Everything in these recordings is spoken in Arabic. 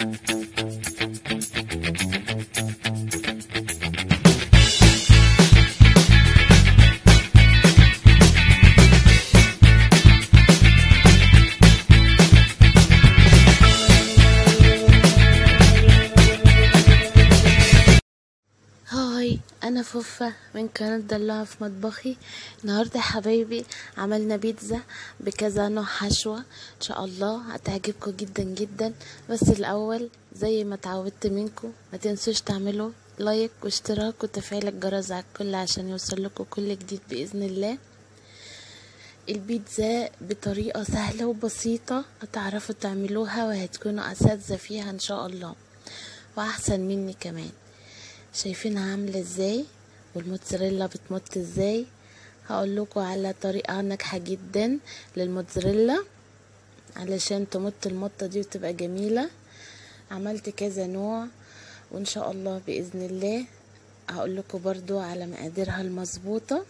هاي، انا فوفا من قناه دلوعه في مطبخي. النهارده يا حبايبي عملنا بيتزا بكذا نوع حشوه، ان شاء الله هتعجبكم جدا جدا. بس الاول زي ما اتعودت منكم ما تنسوش تعملوا لايك واشتراك وتفعيل الجرس على الكل عشان يوصل لكم كل جديد باذن الله. البيتزا بطريقه سهله وبسيطه هتعرفوا تعملوها وهتكونوا اساتذه فيها ان شاء الله، واحسن مني كمان. شايفينها عامله ازاي والموتزاريلا بتمط ازاي؟ هقول لكم على طريقه ناجحه جدا للموتزاريلا علشان تمط المطه دي وتبقى جميله. عملت كذا نوع وان شاء الله باذن الله هقول لكم برضو على مقاديرها المظبوطه.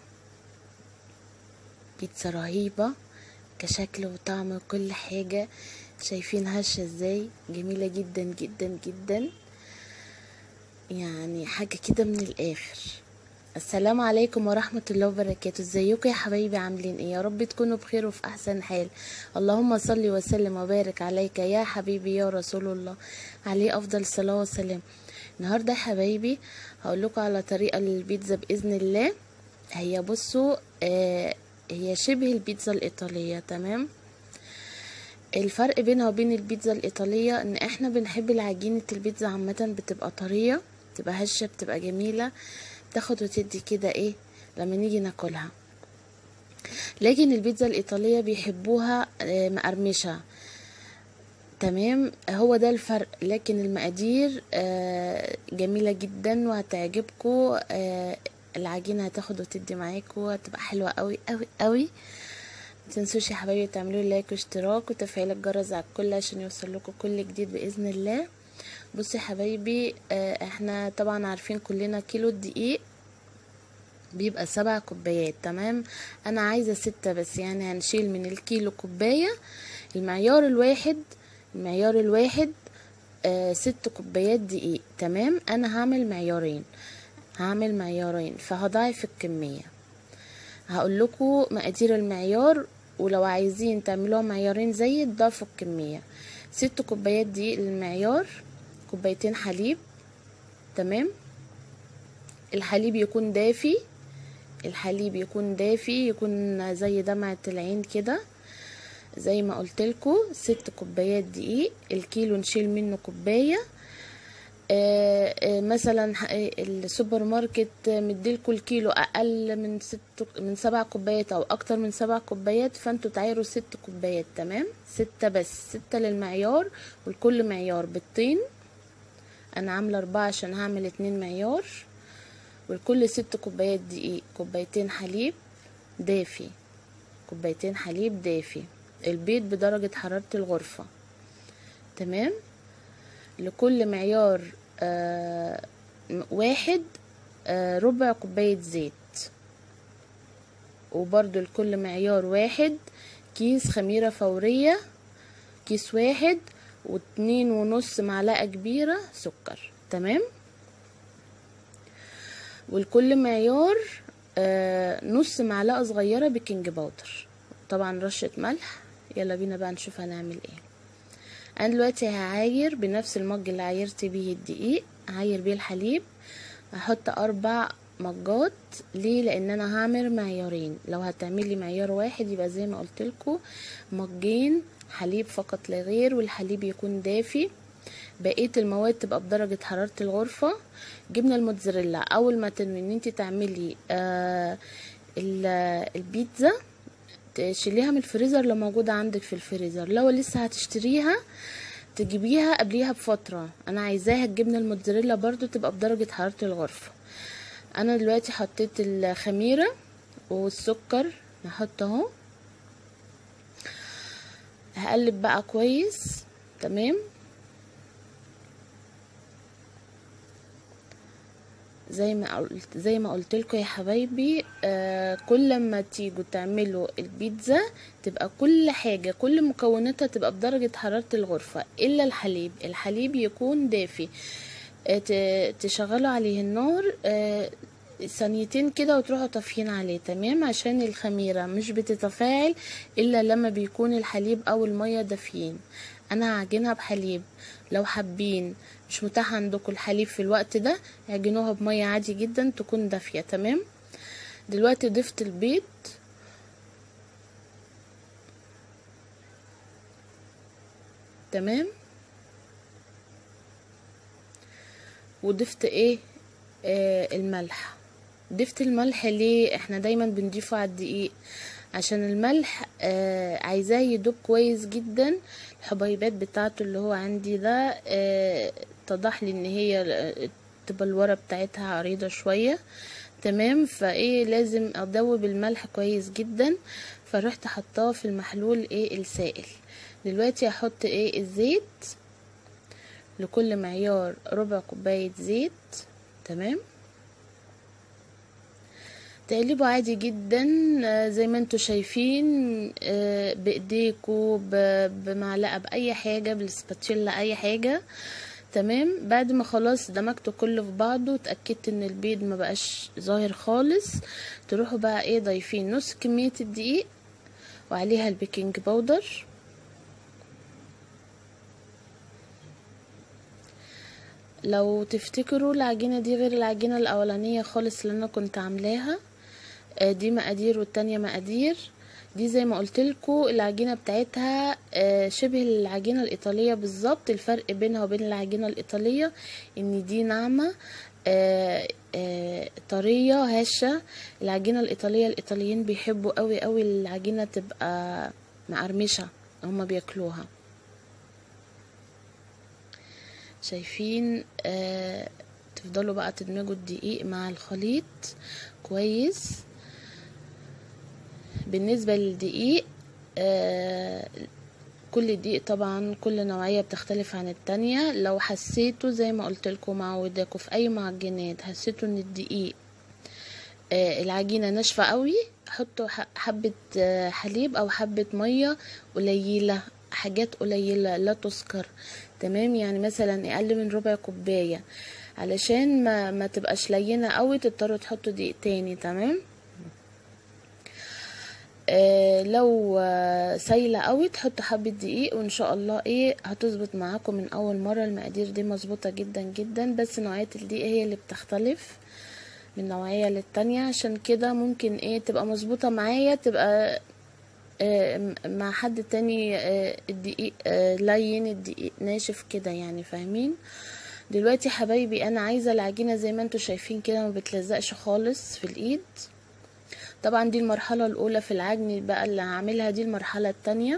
بيتزا رهيبه كشكل وطعم وكل حاجه. شايفين هشه ازاي؟ جميله جدا جدا جدا، يعني حاجة كده من الآخر. السلام عليكم ورحمة الله وبركاته. ازيكم يا حبايبي؟ عاملين ايه؟ يا رب تكونوا بخير وفي احسن حال. اللهم صل وسلم وبارك عليك يا حبيبي يا رسول الله، عليه افضل الصلاة والسلام. النهاردة يا حبايبي هقول لكم على طريقة للبيتزا بإذن الله. هي بصوا هي شبه البيتزا الإيطالية، تمام. الفرق بينها وبين البيتزا الإيطالية ان احنا بنحب العجينة البيتزا عامة بتبقى طرية، بتبقى هشة، بتبقى جميلة، بتاخد وتدي كده ايه لما نيجي ناكلها. لكن البيتزا الإيطالية بيحبوها مقرمشة، تمام. هو ده الفرق، لكن المقادير جميلة جدا وهتعجبكم. العجينة هتاخد وتدي معاكم، هتبقى حلوة قوي قوي قوي. متنسوش يا حبايبي تعملوا لايك واشتراك وتفعيل الجرس على الكل عشان يوصل لكم كل جديد باذن الله. بصوا يا حبايبي، احنا طبعا عارفين كلنا كيلو الدقيق بيبقى 7 كوبايات، تمام. انا عايزه 6 بس، يعني هنشيل من الكيلو كوبايه. المعيار الواحد 6 كوبايات دقيق، تمام. انا هعمل معيارين فهضاعف الكميه. هقول لكم مقادير المعيار، ولو عايزين تعملوها معيارين زي تضافوا الكميه. 6 كوبايات دقيق للمعيار، كوبايتين حليب، تمام. الحليب يكون دافي، يكون زي دمعة العين كده زي ما قلتلكوا. 6 كوبايات دقيق، الكيلو نشيل منه كوبايه. مثلا السوبر ماركت مديلكوا الكيلو اقل من 7 كوبايات او اكتر من 7 كوبايات، فانتوا تعايروا 6 كوبايات، تمام. 6 بس، 6 للمعيار، والكل معيار بالطين. انا عامله 4 عشان هعمل 2 معيار. والكل 6 كوبايات دقيق، كوبايتين حليب دافي، البيض بدرجة حرارة الغرفة، تمام. لكل معيار واحد ربع كوباية زيت. وبرضو لكل معيار واحد كيس خميرة فورية، كيس واحد، و2.5 معلقة كبيرة سكر، تمام. والكل معيار نص معلقة صغيرة بيكنج باودر، طبعا رشة ملح. يلا بينا بقى نشوف هنعمل ايه. انا دلوقتي هعاير بنفس المج اللي عايرت بيه الدقيق، هعاير بيه الحليب. هحط 4 مجات. ليه؟ لان انا هعمل معيارين. لو هتعملي معيار واحد يبقى زي ما قلتلكوا مجين حليب فقط لا غير، والحليب يكون دافي. بقية المواد تبقى بدرجة حرارة الغرفة. جبنة الموتزاريلا اول ما تنوي ان انت تعملي البيتزا تشيليها من الفريزر لو موجودة عندك في الفريزر. لو لسه هتشتريها تجيبيها قبليها بفترة. انا عايزاها الجبنة الموتزاريلا برضو تبقى بدرجة حرارة الغرفة. انا دلوقتي حطيت الخميرة والسكر، نحط اهو. هقلب بقى كويس، تمام. زي ما قلت لكم يا حبايبي، كل ما تيجوا تعملوا البيتزا تبقى كل حاجه كل مكوناتها تبقى بدرجه حراره الغرفه الا الحليب يكون دافي. تشغلوا عليه النار ثانيتين كده وتروحوا طافيين عليه، تمام، عشان الخميره مش بتتفاعل الا لما بيكون الحليب او الميه دافيين. انا هعجنها بحليب، لو حابين مش متاح عندكم الحليب في الوقت ده اعجنوها بميه عادي جدا تكون دافيه، تمام. دلوقتي ضفت البيض، تمام، وضفت ايه الملح. ضفت الملح ليه؟ احنا دايما بنضيفه على الدقيق عشان الملح عايزاه يدوب كويس جدا. الحبيبات بتاعته اللي هو عندي ده اتضح لي ان هي تبقى الورة بتاعتها عريضة شوية، تمام. فايه لازم ادوب الملح كويس جدا، فرحت حطاه في المحلول ايه السائل. دلوقتي هحط ايه الزيت، لكل معيار ربع كوباية زيت، تمام. تقلبوا عادي جدا زي ما انتوا شايفين، بايديكوا بمعلقه باي حاجه، بالسباتشيلا اي حاجه، تمام. بعد ما خلاص دمجتوا كله في بعضه وتاكدت ان البيض ما بقاش ظاهر خالص، تروحوا بقى ايه ضايفين نص كميه الدقيق وعليها البيكنج باودر، لو تفتكروا العجينه دي غير العجينه الاولانيه خالص اللي انا كنت عاملاها، دي مقادير والتانية مقادير. دي زي ما قلتلكوا العجينة بتاعتها شبه العجينة الإيطالية بالظبط. الفرق بينها وبين العجينة الإيطالية ان دي ناعمة طرية هشة. العجينة الإيطالية الإيطاليين بيحبوا قوي قوي العجينة تبقى مقرمشة، هما بياكلوها. شايفين تفضلوا بقى تدمجوا الدقيق مع الخليط كويس. بالنسبة للدقيق كل دقيق طبعا كل نوعية بتختلف عن التانية. لو حسيتوا زي ما قلت لكم معوداكم في اي معجنات حسيتوا ان الدقيق العجينة ناشفة قوي، حطوا حبة حليب او حبة مية قليلة، حاجات قليلة لا تذكر، تمام. يعني مثلا اقل من ربع كوباية علشان ما تبقاش لينة قوي تضطروا تحطوا دقيق تاني، تمام. لو سايله قوي تحطوا حبه دقيق وان شاء الله ايه هتظبط معاكم من اول مره. المقادير دي مظبوطه جدا جدا، بس نوعيه الدقيق هي اللي بتختلف من نوعيه للتانية، عشان كده ممكن ايه تبقى مظبوطه معايا تبقى مع حد تاني الدقيق لين، الدقيق ناشف كده، يعني فاهمين. دلوقتي حبايبي انا عايزه العجينه زي ما انتوا شايفين كده ما بتلزقش خالص في الايد. طبعا دي المرحلة الأولى في العجن بقى اللي هعملها، دي المرحلة التانية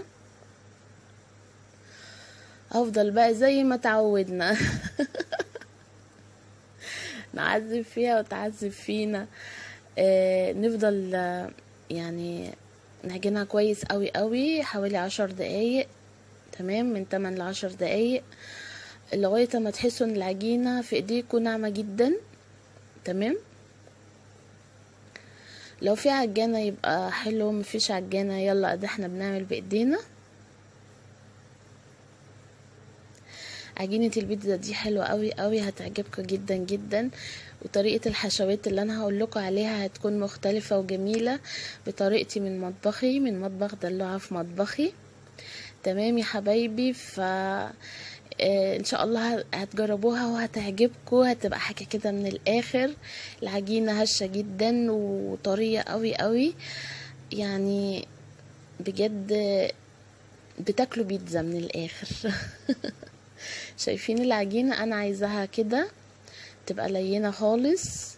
أفضل بقى زي ما تعودنا نعذب فيها وتعذب فينا. نفضل يعني نعجنها كويس قوي قوي حوالي 10 دقايق، تمام، من 8 ل10 دقايق لغاية ما تحسوا ان العجينة في ايديكم ناعمة جدا، تمام. لو في عجانة يبقى حلو، مفيش عجانة يلا ده احنا بنعمل بايدينا. عجينة البيتزا دي حلوة قوي قوي، هتعجبكم جدا جدا. وطريقة الحشوات اللي انا هقول لكم عليها هتكون مختلفة وجميلة بطريقتي من مطبخي، من مطبخ دلوعة في مطبخي، تمام يا حبايبي. ان شاء الله هتجربوها وهتعجبكم، هتبقى حاجة كده من الاخر. العجينة هشة جدا وطرية قوي قوي، يعني بجد بتاكلوا بيتزا من الاخر شايفين العجينة انا عايزاها كده تبقى لينة خالص.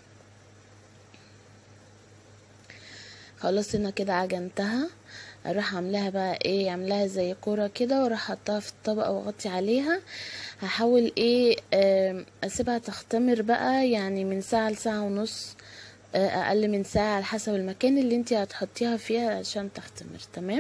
خلاص انا كده عجنتها، اروح عاملاها بقى ايه، عاملاها زي كوره كده واروح حطها في الطبق واغطي عليها. هحاول ايه اسيبها تختمر بقى، يعني من ساعة لساعة ونص، اقل من ساعة على حسب المكان اللي انتي هتحطيها فيها عشان تختمر، تمام.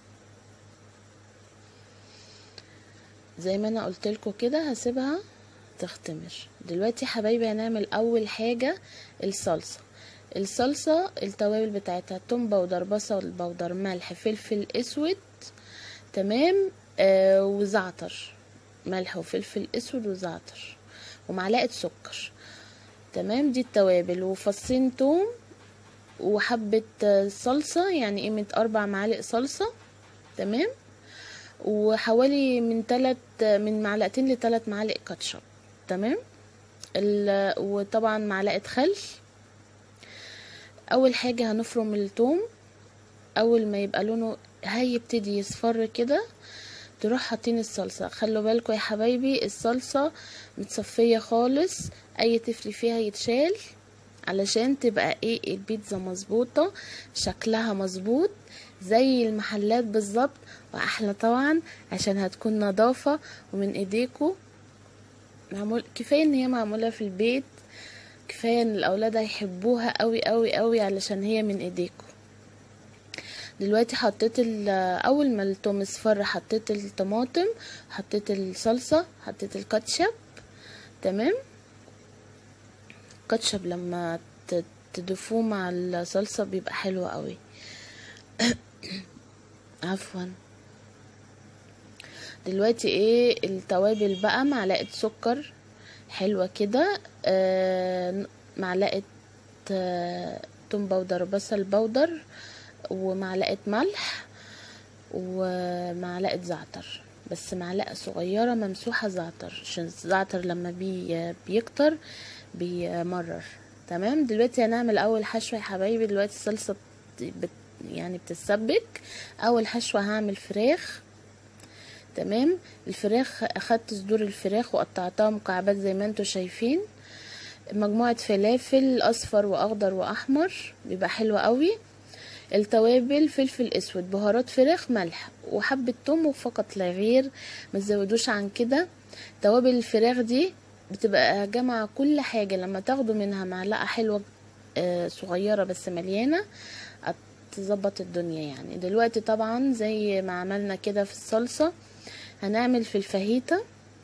زي ما انا قلتلكوا كده هسيبها تختمر. دلوقتي يا حبايبي هنعمل اول حاجة الصلصة التوابل بتاعتها توم باودر، بصل باودر، ملح، فلفل اسود، تمام، وزعتر، ملح وفلفل اسود وزعتر ومعلقة سكر، تمام. دي التوابل، وفصين توم، وحبة صلصة يعني قيمة 4 معالق صلصة، تمام، وحوالي من معلقتين ل3 معالق كاتشب، تمام. وطبعا معلقة خل. اول حاجة هنفرم الثوم، اول ما يبقى لونه هيبتدي يصفر كده تروح حاطين الصلصة. خلوا بالكم يا حبايبي الصلصة متصفية خالص، اي تفل فيها يتشال علشان تبقى ايه البيتزا مظبوطة، شكلها مظبوط زي المحلات بالظبط، واحلى طبعا عشان هتكون نظافة ومن ايديكم. كفاية ان هي معمولة في البيت، كفاية ان الاولاد هيحبوها قوي قوي قوي علشان هي من ايديكم. دلوقتي حطيت اول ما التوم اصفر حطيت الطماطم، حطيت الصلصة، حطيت الكاتشب، تمام. الكاتشب لما تضيفوه مع الصلصة بيبقى حلو قوي. عفوا. دلوقتي ايه التوابل بقى، معلقة سكر حلوة كده، معلقة توم باودر، بصل باودر، ومعلقة ملح، ومعلقة زعتر، بس معلقة صغيرة ممسوحة زعتر عشان الزعتر لما بيكتر بيمرر، تمام. دلوقتي هنعمل اول حشوة يا حبايبي. دلوقتي الصلصة يعني بتتسبك. اول حشوة هعمل فراخ، تمام. الفراخ اخدت صدور الفراخ وقطعتها مكعبات زي ما انتوا شايفين، مجموعة فلافل اصفر واخضر واحمر بيبقى حلو قوي، التوابل فلفل اسود، بهارات فراخ، ملح، وحبة توم وفقط لا غير، ما تزودوش عن كده. توابل الفراخ دي بتبقى جامعة كل حاجة، لما تاخدوا منها معلقة حلوة صغيرة بس مليانة تظبط الدنيا يعني. دلوقتي طبعا زي ما عملنا كده في الصلصة هنعمل في الفاهيتا.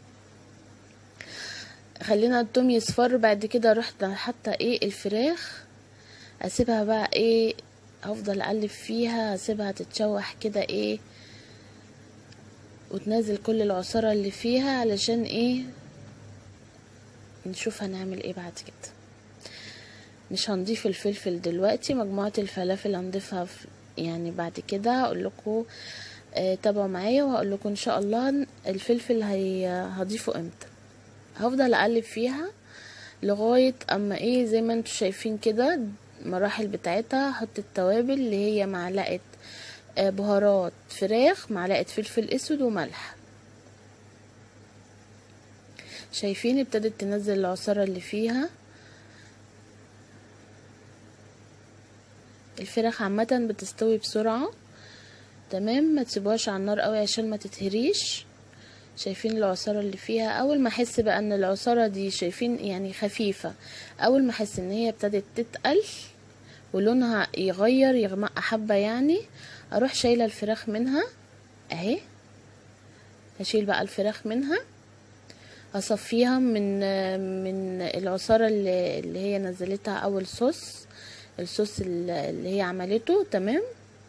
خلينا التوم يصفر، بعد كده رحت حتى ايه الفراخ، اسيبها بقى ايه، هفضل اقلب فيها، هسيبها تتشوح كده ايه وتنزل كل العصارة اللي فيها علشان ايه نشوف هنعمل ايه بعد كده. مش هنضيف الفلفل دلوقتي، مجموعة الفلافل هنضيفها يعني بعد كده هقول لكم. تابعوا معايا وهقول لكم ان شاء الله الفلفل هضيفه امتى. هفضل اقلب فيها لغاية اما ايه زي ما انتوا شايفين كده المراحل بتاعتها. احط التوابل اللي هي معلقة بهارات فراخ، معلقة فلفل اسود وملح. شايفين ابتدت تنزل العصارة اللي فيها. الفراخ عامة بتستوي بسرعة، تمام. ما تسيبوهاش على النار قوي عشان ما تتهريش. شايفين العصارة اللي فيها. اول ما احس بقى ان العصارة دي شايفين يعني خفيفة، اول ما احس ان هي ابتدت تتقل ولونها يغير يغمق حبة يعني، اروح شايلة الفراخ منها اهي. هشيل بقى الفراخ منها، اصفيها من العصارة اللي هي نزلتها او الصوص اللي هي عملته، تمام.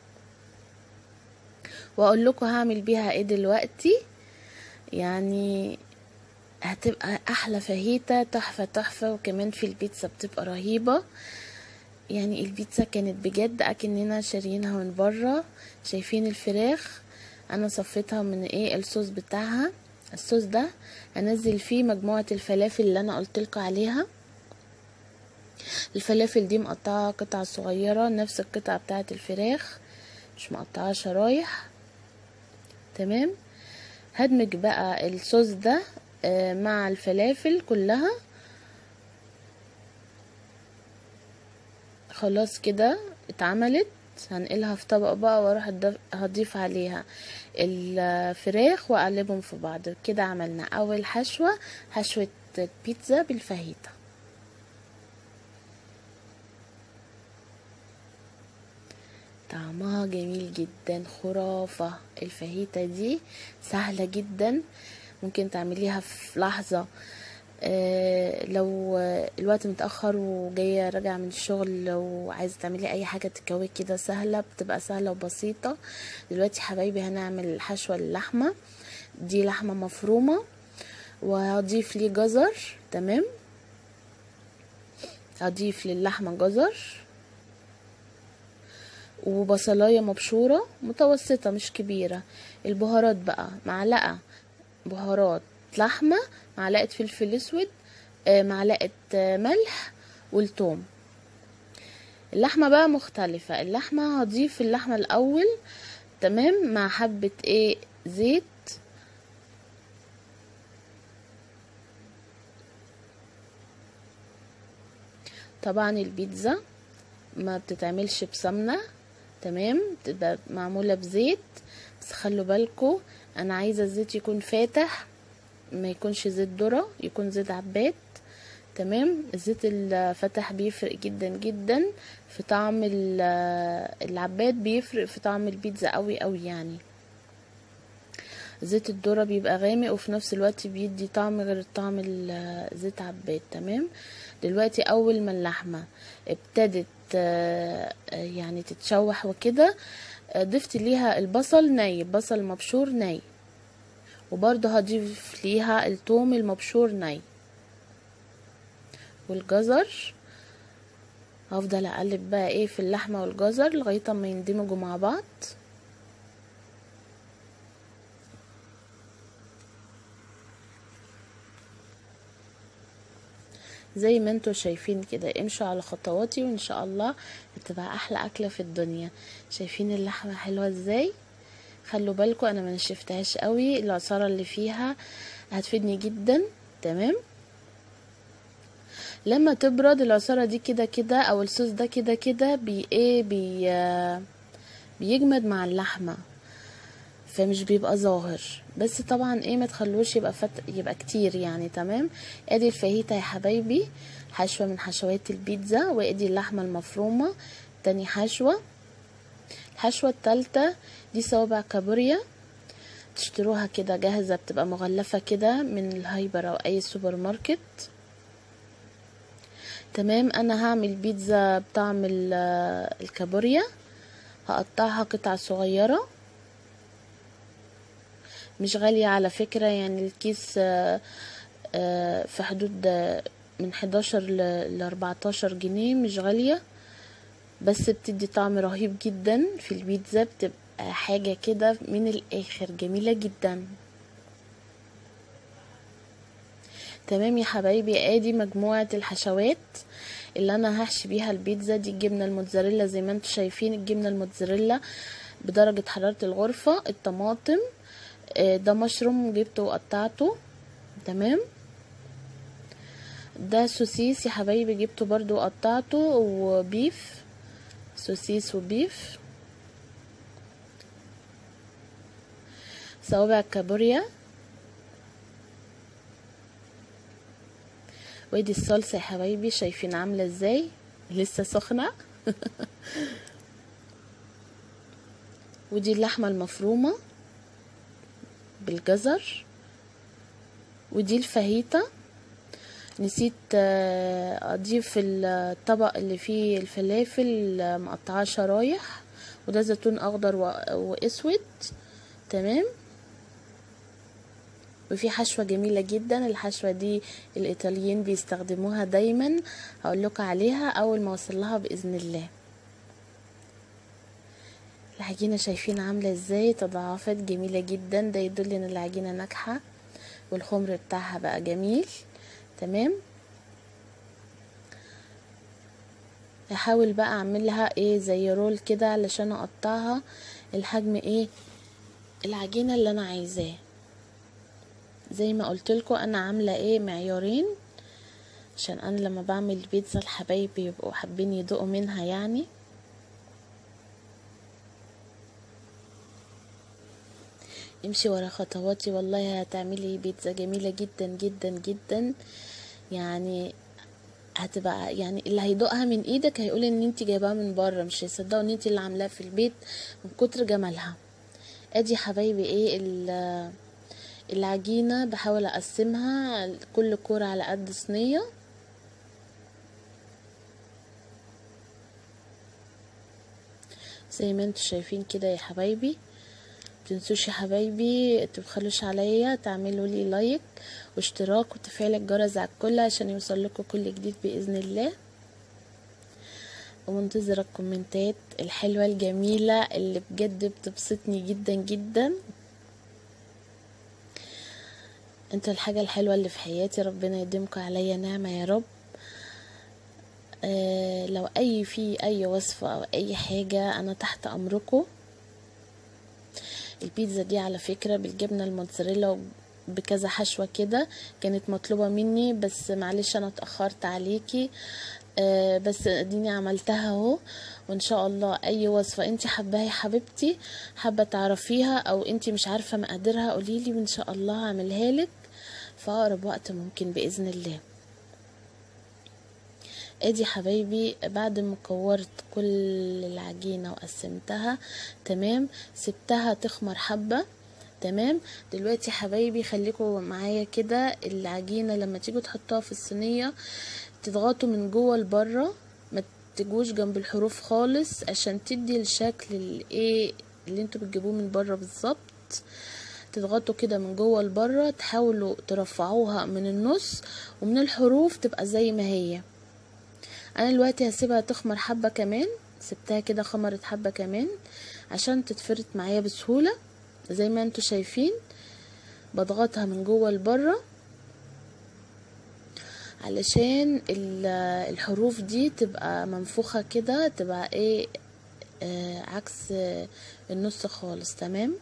واقول لكم هعمل بيها ايه دلوقتي. يعني هتبقى احلى فاهيتا، تحفة تحفة، وكمان في البيتزا بتبقى رهيبة. يعني البيتزا كانت بجد اكننا شاريينها من بره. شايفين الفراخ انا صفيتها من ايه الصوص بتاعها. الصوص ده انزل فيه مجموعة الفلافل اللي انا قلتلكوا عليها. الفلافل دي مقطعة قطع صغيرة نفس القطعة بتاعة الفراخ، مش مقطعة شرايح، تمام. هدمج بقى الصوص ده مع الفلافل كلها. خلاص كده اتعملت. هنقلها في طبق بقى واروح هضيف عليها الفراخ واقلبهم في بعض كده. عملنا اول حشوة بيتزا بالفاهيتا. طعمها جميل جدا، خرافة. الفاهيتا دي سهلة جدا، ممكن تعمليها في لحظة. لو الوقت متأخر وجاية راجعة من الشغل، لو عايزة تعملي اي حاجة تكوي كده سهلة، بتبقى سهلة وبسيطة. دلوقتي حبايبي هنعمل حشوة اللحمة. دي لحمة مفرومة، وهضيف ليه جزر. تمام، هضيف للحمة جزر وبصلاية مبشورة متوسطة مش كبيرة. البهارات بقى معلقة بهارات لحمة، معلقة فلفل اسود، معلقة ملح والثوم. اللحمة بقى مختلفة، اللحمة هضيف اللحمة الاول تمام مع حبة زيت. طبعا البيتزا ما بتتعملش بسمنة، تمام، بتبقى معمولة بزيت. بس خلوا بالكو، انا عايزة الزيت يكون فاتح، ما يكونش زيت ذرة، يكون زيت عباد. تمام، الزيت الفتح بيفرق جدا جدا في طعم العباد، بيفرق في طعم البيتزا قوي قوي يعني. زيت الذرة بيبقى غامق وفي نفس الوقت بيدي طعم غير طعم زيت عباد. تمام، دلوقتي اول ما اللحمة ابتدت يعني تتشوح وكده، ضفت ليها البصل ني، بصل مبشور ني، وبرضه هضيف ليها الثوم المبشور ني والجزر. هفضل اقلب بقى في اللحمة والجزر لغاية ما يندمجوا مع بعض. زي ما انتوا شايفين كده، امشوا على خطواتي وان شاء الله هتبقى احلى اكلة في الدنيا. شايفين اللحمة حلوة ازاي؟ خلوا بالكم انا ما نشفتهاش قوي، العصارة اللي فيها هتفيدني جدا. تمام، لما تبرد العصارة دي كده كده او الصوص ده كده كده بيجمد مع اللحمة، فمش بيبقى ظاهر. بس طبعا ما تخلوش يبقى كتير يعني. تمام، ادي الفاهيتا يا حبايبي، حشوة من حشوات البيتزا، وادي اللحمة المفرومة تاني حشوة. الحشوة التالتة دي صوابع كابوريا، تشتروها كده جاهزة، بتبقى مغلفة كده من الهايبر او اي سوبر ماركت. تمام، انا هعمل بيتزا بطعم الكابوريا، هقطعها قطع صغيرة مش غالية على فكرة، يعني الكيس في حدود من 11 ل 14 جنيه، مش غالية، بس بتدي طعم رهيب جدا في البيتزا، بتبقى حاجة كده من الاخر جميلة جدا. تمام يا حبايبي، ادي مجموعة الحشوات اللي انا هحشي بيها البيتزا. دي الجبنة الموتزاريلا زي ما انتم شايفين، الجبنة الموتزاريلا بدرجة حرارة الغرفة، الطماطم، ده مشروم جبته وقطعته. تمام، ده سوسيس يا حبايبي جبته برضو وقطعته، وبيف، سوسيس وبيف. صوابع كابوريا، ودي الصلصة يا حبايبي، شايفين عاملة ازاي لسه سخنة ودي اللحمة المفرومة بالجزر، ودي الفاهيتا. نسيت اضيف الطبق اللي فيه الفلافل مقطعاه شرايح، وده زيتون اخضر واسود. تمام، وفي حشوة جميلة جدا، الحشوة دي الايطاليين بيستخدموها دايما، هقول لكم عليها اول ما اوصلها باذن الله. العجينة شايفين عاملة ازاي، تضاعفات جميلة جدا، ده يدل ان العجينة ناجحة والخمر بتاعها بقى جميل. تمام، هحاول بقى اعملها زي رول كده علشان اقطعها الحجم العجينة اللي انا عايزاه. زي ما قلت لكم انا عاملة معيارين، عشان انا لما بعمل بيتزا الحبايب يبقوا حابين يدوقوا منها يعني. امشي ورا خطواتي والله هتعملي بيتزا جميلة جدا جدا جدا، يعني هتبقى يعني اللي هيدوقها من ايدك هيقول ان انت جايباها من بره، مش هيصدقوا ان انت اللي عاملاها في البيت من كتر جمالها. ادي حبايبي العجينة بحاول اقسمها كل كورة على قد صينية. زي ما انتوا شايفين كده يا حبايبي. متنسوش يا حبايبي تبخلوش عليا تعملوا لي لايك واشتراك وتفعيل الجرس على الكل عشان يوصل لكم كل جديد باذن الله. ومنتظره الكومنتات الحلوه الجميله اللي بجد بتبسطني جدا جدا. انتوا الحاجه الحلوه اللي في حياتي، ربنا يديمكم عليا نعمه يا رب. لو في اي وصفه او اي حاجه انا تحت امركم. البيتزا دي على فكرة بالجبنة الموتزاريلا بكذا حشوة كده كانت مطلوبة مني، بس معلش انا اتأخرت عليكي. بس اديني عملتها اهو. وان شاء الله اي وصفة انتي حباها يا حبيبتي، حابة تعرفيها او انتي مش عارفة مقاديرها قوليلي وان شاء الله هعملها لك في اقرب وقت ممكن باذن الله. ادي حبايبي بعد ما كورت كل العجينة وقسمتها تمام، سبتها تخمر حبة تمام. دلوقتي حبايبي خليكم معايا كده، العجينة لما تيجوا تحطوها في الصينية تضغطوا من جوه لبره، ما تجوش جنب الحروف خالص عشان تدي الشكل اللي انتوا بتجيبوه من بره بالظبط. تضغطوا كده من جوه لبره، تحاولوا ترفعوها من النص ومن الحروف تبقى زي ما هي. انا دلوقتي هسيبها تخمر حبة كمان، سبتها كده خمرت حبة كمان عشان تتفرط معايا بسهولة. زي ما انتوا شايفين بضغطها من جوه لبره علشان الحروف دي تبقى منفوخة كده، تبقى عكس النص خالص تمام.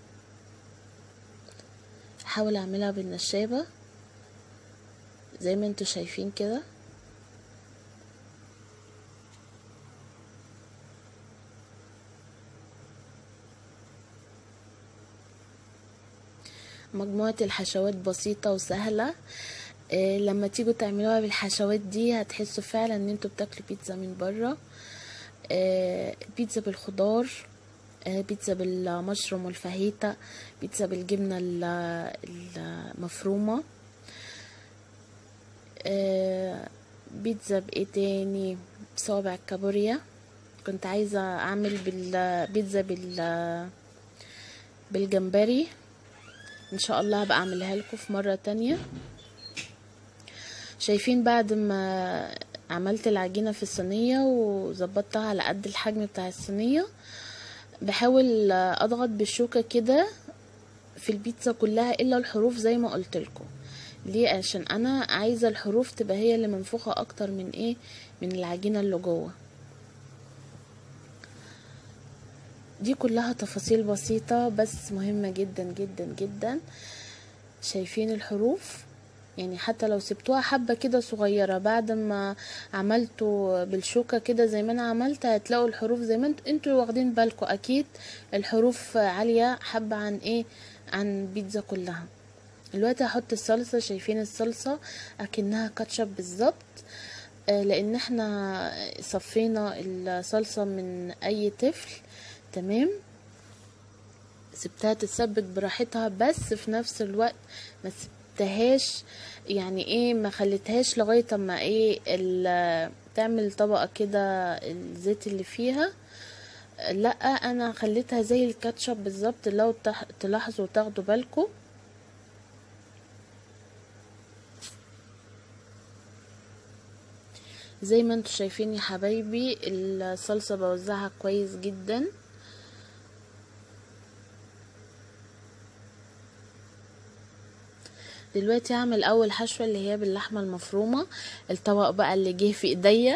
حاول اعملها بالنشابة زي ما انتوا شايفين كده. مجموعة الحشوات بسيطة وسهلة. لما تيجوا تعملوها بالحشوات دي هتحسوا فعلا ان انتوا بتاكلوا بيتزا من بره. بيتزا بالخضار، بيتزا بالمشروم والفاهيتا، بيتزا بالجبنة المفرومة، بيتزا بايه تاني، بصوابع الكابوريا. كنت عايزة اعمل بيتزا بالجمبري، ان شاء الله هبقى اعملها لكم في مرة تانية. شايفين بعد ما عملت العجينة في الصينية وظبطتها على قد الحجم بتاع الصينية، بحاول اضغط بالشوكة كده في البيتزا كلها الا الحروف زي ما قلت لكم. ليه؟ عشان انا عايزة الحروف تبقى هي اللي منفوخة اكتر من العجينة اللي جوه. دي كلها تفاصيل بسيطة بس مهمة جدا جدا جدا. شايفين الحروف؟ يعني حتى لو سبتوها حبة كده صغيرة بعد ما عملتوا بالشوكة كده زي ما انا عملت، هتلاقوا الحروف زي ما انتوا واخدين بالكم اكيد الحروف عالية حبة عن بيتزا كلها. دلوقتي هحط الصلصة. شايفين الصلصة اكنها كاتشب بالظبط، لان احنا صفينا الصلصة من اي طفل تمام. سبتها تتسبك براحتها بس في نفس الوقت ما سبتهاش يعني ما خليتهاش لغايه اما تعمل طبقه كده الزيت اللي فيها. لا انا خليتها زي الكاتشب بالظبط. لو تلاحظوا وتاخدوا بالكم زي ما انتوا شايفين يا حبايبي الصلصه بوزعها كويس جدا. دلوقتي هعمل اول حشوة اللي هي باللحمة المفرومة. الطبق بقى اللي جه في ايديا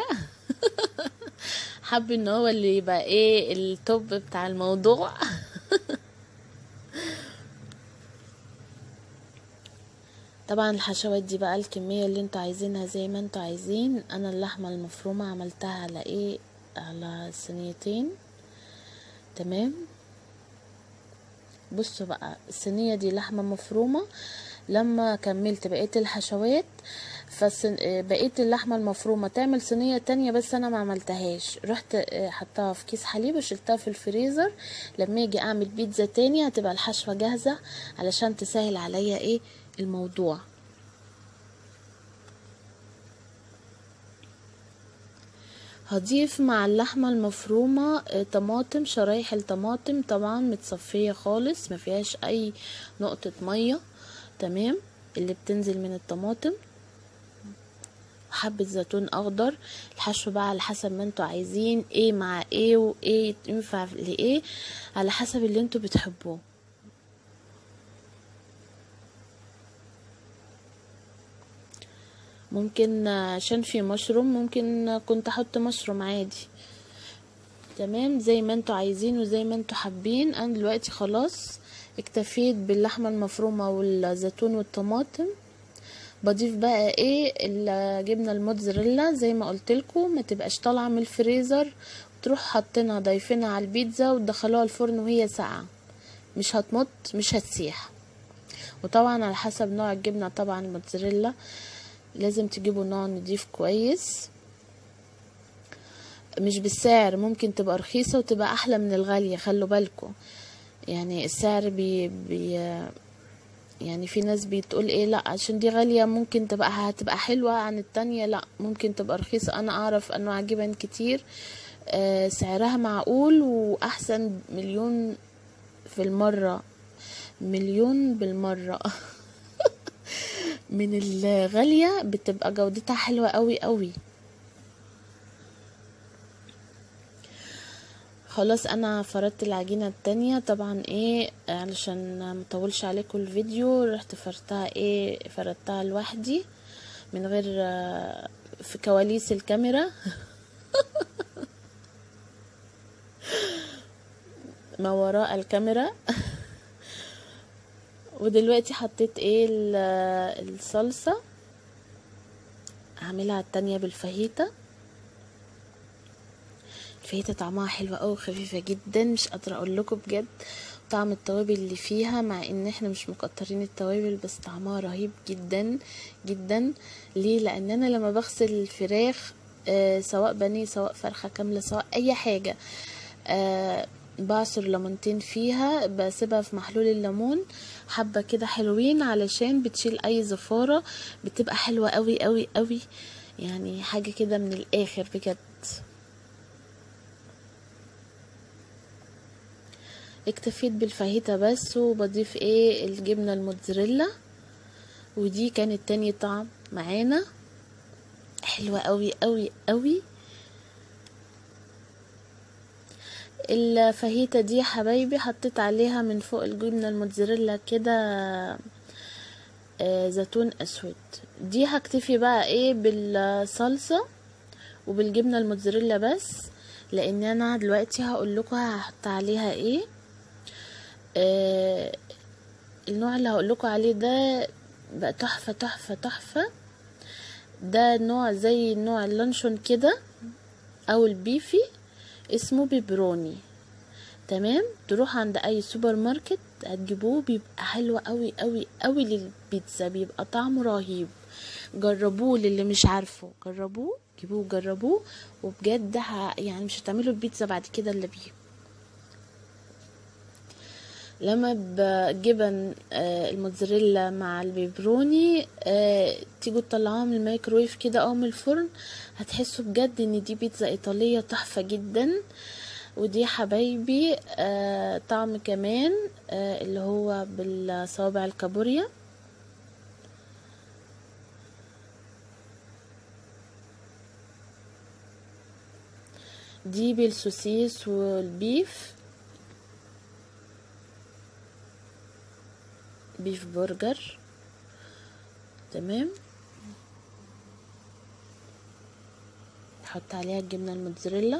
حب ان هو اللي يبقى التوب بتاع الموضوع طبعا الحشوات دي بقى الكمية اللي انتوا عايزينها زي ما انتوا عايزين. انا اللحمة المفرومة عملتها على على صينيتين تمام. بصوا بقى الصينية دي لحمة مفرومة، لما كملت بقية الحشوات بقيت اللحمه المفرومه تعمل صينيه تانية، بس انا ما عملتهاش، رحت حطها في كيس حليب وشلتها في الفريزر. لما اجي اعمل بيتزا تاني هتبقى الحشوه جاهزه علشان تسهل عليا الموضوع. هضيف مع اللحمة المفرومة طماطم، شرايح الطماطم طبعا متصفية خالص، ما فيهاش اي نقطة مية، تمام، اللي بتنزل من الطماطم. حبة زيتون اخضر. الحشو بقى على حسب ما انتوا عايزين ايه مع ايه، وايه ينفع لايه، على حسب اللي انتوا بتحبوه. ممكن عشان في مشروم ممكن كنت احط مشروم عادي، تمام، زي ما انتوا عايزين وزي ما انتوا حابين. انا دلوقتي خلاص اكتفيت باللحمة المفرومة والزيتون والطماطم. بضيف بقى الجبنة الموتزاريلا زي ما قلتلكم، ما تبقاش طالعة من الفريزر وتروح حاطينها ضايفينها على البيتزا وتدخلوها الفرن وهي ساقعة، مش هتمط مش هتسيح. وطبعا على حسب نوع الجبنة، طبعا الموتزاريلا لازم تجيبوا نوع نضيف كويس. مش بالسعر، ممكن تبقى رخيصة وتبقى احلى من الغالية، خلوا بالكم. يعني السعر يعني في ناس بتقول لا عشان دي غالية ممكن هتبقى حلوة عن التانية، لا ممكن تبقى رخيصة. انا اعرف انواع جبن كتير سعرها معقول واحسن مليون في المرة، مليون بالمرة من الغالية، بتبقى جودتها حلوة قوي قوي. خلاص انا فردت العجينة التانية طبعا علشان مطولش عليكم الفيديو، رحت فردتها لوحدي من غير في كواليس الكاميرا ما وراء الكاميرا ودلوقتي حطيت الصلصة، هعملها التانية بالفاهيتا. الفاهيتا طعمها حلو قوي، خفيفة جدا، مش قادرة اقول لكم بجد طعم التوابل اللي فيها، مع ان احنا مش مكترين التوابل، بس طعمها رهيب جدا جدا. ليه؟ لان انا لما بغسل الفراخ سواء بانيه سواء فرخة كاملة سواء اي حاجة بعصر ليمونتين فيها، بسيبها في محلول الليمون حبة كده حلوين علشان بتشيل اي زفارة، بتبقى حلوة قوي قوي قوي، يعني حاجة كده من الاخر بجد. اكتفيت بالفاهيتا بس، وبضيف الجبنة الموتزاريلا، ودي كانت تاني طعم معانا، حلوة قوي قوي قوي. الفاهيتا دي يا حبايبي حطيت عليها من فوق الجبنة الموتزاريلا كده زيتون اسود. دي هكتفي بقى بالصلصة وبالجبنة الموتزاريلا بس، لان انا دلوقتي هقول لكم هحط عليها النوع اللي هقول لكم عليه ده بقى تحفة تحفة تحفة. ده نوع زي نوع اللانشون كده او البيفي، اسمه بيبروني، تمام. تروح عند اي سوبر ماركت هتجيبوه، بيبقى حلو قوي قوي قوي للبيتزا، بيبقى طعمه رهيب. جربوه، للي مش عارفه جربوه، جيبوه جربوه، وبجد يعني مش هتعملوا البيتزا بعد كده الا بيه. لما بجبن الموتزاريلا مع البيبروني تيجوا تطلعوها من الميكرويف كده او من الفرن، هتحسوا بجد ان دي بيتزا ايطالية تحفة جدا. ودي حبايبي طعم كمان اللي هو بالصوابع الكابوريا. دي بالسوسيس والبيف، بيف برجر، تمام. نحط عليها الجبنة الموتزاريلا،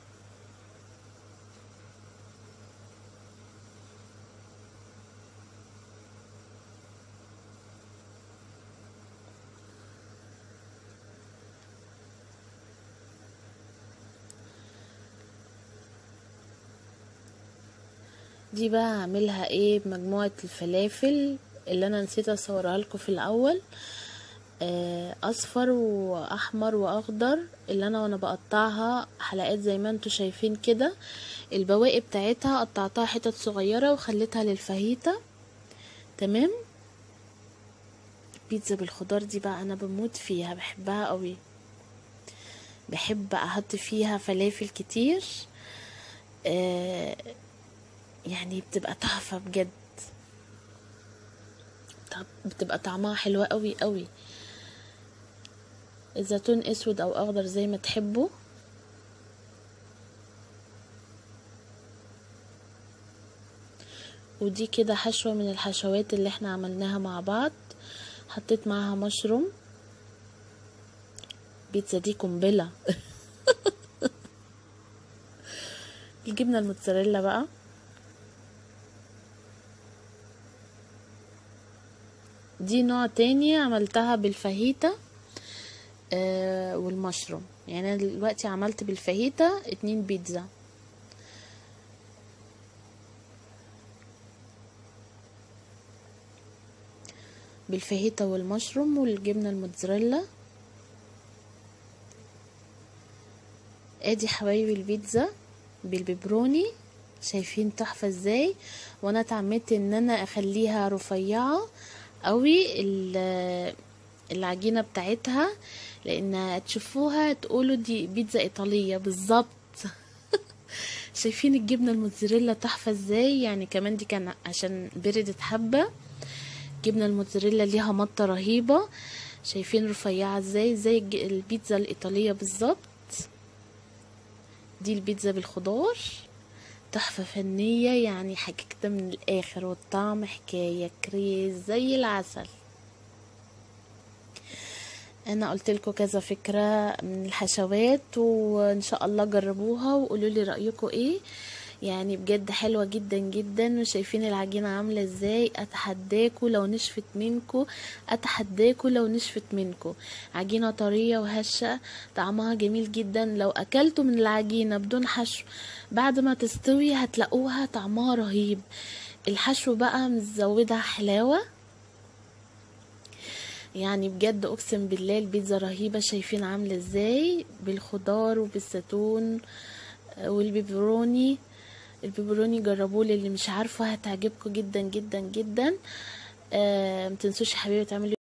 دي بقى هعملها بمجموعة الفلافل اللي انا نسيت اصورها لكم في الاول. اصفر واحمر واخضر، اللي وانا بقطعها حلقات زي ما انتوا شايفين كده. البواقي بتاعتها قطعتها حتت صغيرة وخليتها للفاهيتا. تمام. بيتزا بالخضار دي بقى انا بموت فيها، بحبها قوي، بحب احط فيها فلافل كتير. يعني بتبقى تحفة بجد، بتبقى طعمها حلوة قوي قوي. الزيتون اسود او اخضر زي ما تحبوا. ودي كده حشوة من الحشوات اللي احنا عملناها مع بعض. حطيت معاها مشروم. بيتزا دي قنبلة. الجبنة الموتزاريلا بقى، دي نوع تاني عملتها بالفاهيتا والمشروم. يعني انا دلوقتي عملت بالفاهيتا 2 بيتزا. بالفاهيتا والمشروم والجبنة الموتزاريلا. ادي حبايبي البيتزا بالبيبروني، شايفين تحفة ازاي. وانا اتعمدت ان انا اخليها رفيعة قوي العجينة بتاعتها، لان تشوفوها تقولوا دي بيتزا ايطالية بالظبط. شايفين الجبنة الموتزاريلا تحفة ازاي. يعني كمان دي كان عشان بردت حبة. جبنة الموتزاريلا ليها مطة رهيبة. شايفين رفيعة ازاي، زي البيتزا الايطالية بالظبط. دي البيتزا بالخضار، تحفة فنية، يعني حاجة كده من الاخر. والطعم حكاية كريز زي العسل. انا قلت لكم كذا فكرة من الحشوات، وان شاء الله جربوها وقولوا لي رأيكم ايه. يعني بجد حلوة جدا جدا. وشايفين العجينة عاملة ازاي. اتحداكوا لو نشفت منكم، اتحداكوا لو نشفت منكم. عجينة طرية وهشة، طعمها جميل جدا. لو اكلتوا من العجينة بدون حشو بعد ما تستوي هتلاقوها طعمها رهيب. الحشو بقى مزودها حلاوة. يعني بجد اقسم بالله البيتزا رهيبة. شايفين عاملة ازاي بالخضار وبالزيتون والبيبروني. البيبروني جربوه، اللي مش عارفه هتعجبكم جدا جدا جدا. متنسوش يا حبيبي تعملوا